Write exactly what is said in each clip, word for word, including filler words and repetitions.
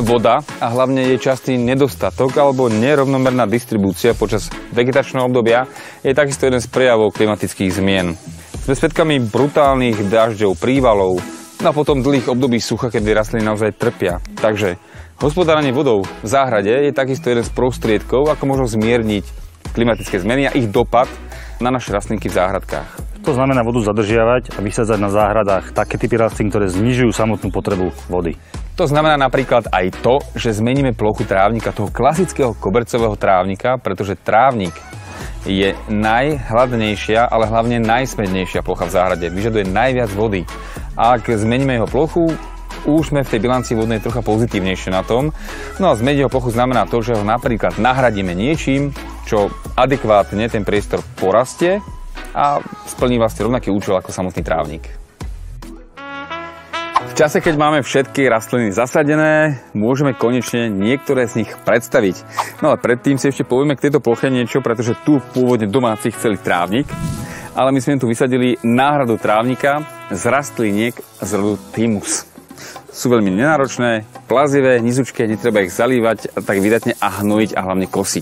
Voda a hlavne jej častý nedostatok alebo nerovnomerná distribúcia počas vegetačného obdobia je takisto jeden z prejavov klimatických zmien. Sme svedkami brutálnych dažďov, prívalov, no a potom dlhých období sucha, kedy rastliny naozaj trpia. Takže hospodárenie vodou v záhrade je takisto jeden z prostriedkov, ako možno zmierniť klimatické zmeny a ich dopad na naše rastlinky v záhradkách. To znamená vodu zadržiavať a vysádzať na záhradách také typy rastlín, ktoré znižujú samotnú potrebu vody. To znamená napríklad aj to, že zmeníme plochu trávnika, toho klasického kobercového trávnika, pretože trávnik je najhladnejšia, ale hlavne najsmednejšia plocha v záhrade. Vyžaduje najviac vody. A ak zmeníme jeho plochu, už sme v tej bilancii vodnej trocha pozitívnejšie na tom. No a zmeniť jeho plochu znamená to, že ho napríklad nahradíme niečím, čo adekvátne ten priestor porastie a splní vlastne rovnaký účel ako samotný trávnik. V čase, keď máme všetky rastliny zasadené, môžeme konečne niektoré z nich predstaviť. No ale predtým si ešte povieme k tejto ploche niečo, pretože tu pôvodne domáci chceli trávnik, ale my sme tu vysadili náhradu trávnika z rastliniek z rodu Thymus. Sú veľmi nenáročné, plazivé, nizučké, netreba ich zalívať tak vydatne a hnojiť a hlavne kosiť.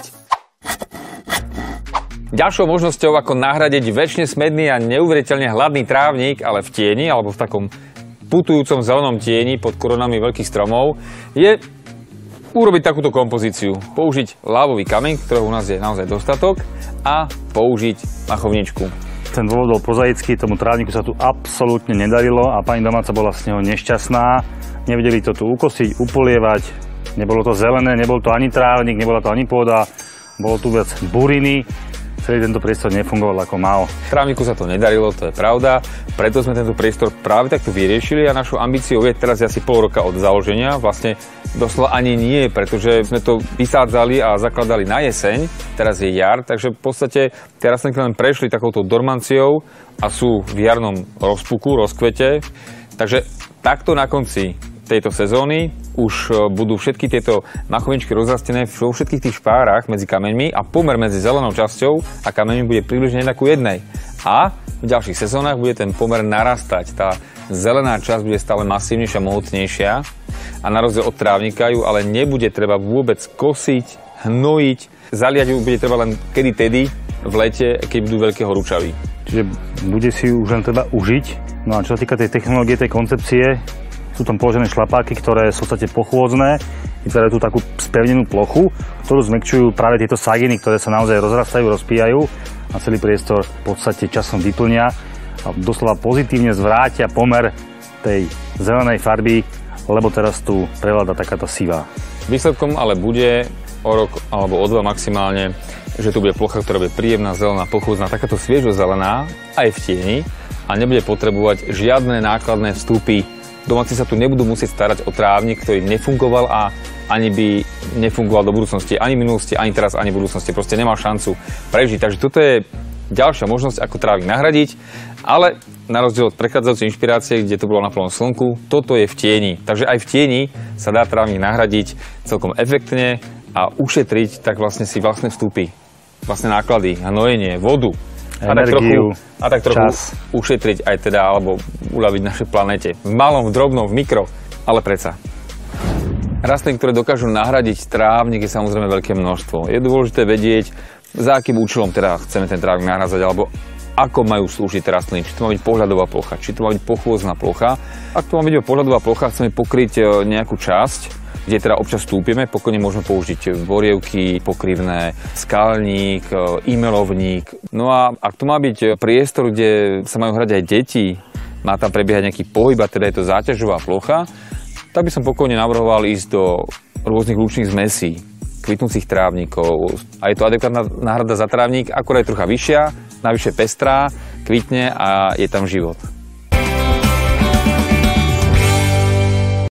Ďalšou možnosťou, ako nahradiť väčšine smedný a neuveriteľne hladný trávnik, ale v tieni alebo v takom putujúcom zelenom tieni pod koronami veľkých stromov, je urobiť takúto kompozíciu. Použiť lávový kameň, ktorého u nás je naozaj dostatok, a použiť machovničku. Ten dôvod bol prozaický, tomu trávniku sa tu absolútne nedarilo a pani domáca bola z neho nešťastná. Nevedeli to tu ukosiť, upolievať, nebolo to zelené, nebol to ani trávnik, nebola to ani pôda, bolo tu viac buriny. Celý tento priestor nefungoval ako mal. Trávniku sa to nedarilo, to je pravda, preto sme tento priestor práve takto vyriešili a našou ambíciou je teraz asi pol roka od založenia. Vlastne doslova ani nie, pretože sme to vysádzali a zakladali na jeseň, teraz je jar, takže v podstate tie rastlinky len prešli takouto dormanciou a sú v jarnom rozpuku, rozkvete. Takže takto na konci tejto sezóny už budú všetky tieto machovničky rozrastené vo všetkých tých špárach medzi kameňmi a pomer medzi zelenou časťou a kameňmi bude približne jedna ku jednej. A v ďalších sezónach bude ten pomer narastať. Tá zelená časť bude stále masívnejšia, mohutnejšia a na rozdiel od trávnika ju ale nebude treba vôbec kosiť, hnojiť, zaliať ju bude treba len kedy tedy v lete, keď budú veľké horúčavy. Čiže bude si už len treba užiť. No a čo sa týka tej technológie, tej koncepcie, sú tam položené šlapáky, ktoré sú v podstate pochôdzne, vytvárajú tú takú spevnenú plochu, ktorú zmäkčujú práve tieto saginy, ktoré sa naozaj rozrastajú, rozpíjajú a celý priestor v podstate časom vyplnia a doslova pozitívne zvrátia pomer tej zelenej farby, lebo teraz tu prevláda takáto sivá. Výsledkom ale bude o rok alebo o dva maximálne, že tu bude plocha, ktorá bude príjemná, zelená, pochôdzna, takáto sviežo zelená aj v tieni a nebude potrebovať žiadne nákladné vstupy. Domáci sa tu nebudú musieť starať o trávnik, ktorý nefungoval a ani by nefungoval do budúcnosti, ani v minulosti, ani teraz, ani v budúcnosti. Proste nemal šancu prežiť. Takže toto je ďalšia možnosť, ako trávnik nahradiť, ale na rozdiel od prechádzajúcej inšpirácie, kde to bolo na plnom slnku, toto je v tieni. Takže aj v tieni sa dá trávnik nahradiť celkom efektne a ušetriť tak vlastne si vlastné vstupy, vlastné náklady, hnojenie, vodu. A tak trochu, a tak trochu ušetriť aj teda, alebo uľaviť našej planete. V malom, v drobnom, v mikro, ale predsa. Rastlín, ktoré dokážu nahradiť trávnik, je samozrejme veľké množstvo. Je dôležité vedieť, za akým účelom teda chceme ten trávnik nahradzať, alebo ako majú slúžiť rastliny. Či to má byť pohľadová plocha, či to má byť pochôdzna plocha. Ak to má byť pohľadová plocha, chceme pokryť nejakú časť, kde teda občas stúpime, pokojne môžeme použiť borievky, pokrývné, skalník, imelovník. No a ak to má byť priestor, kde sa majú hrať aj deti, má tam prebiehať nejaký pohyb, a teda je to záťažová plocha, tak by som pokojne navrhoval ísť do rôznych lučných zmesí, kvitnúcich trávnikov. A je to adekvátna náhrada za trávnik, akorát je trocha vyššia, navyše pestrá, kvitne a je tam život.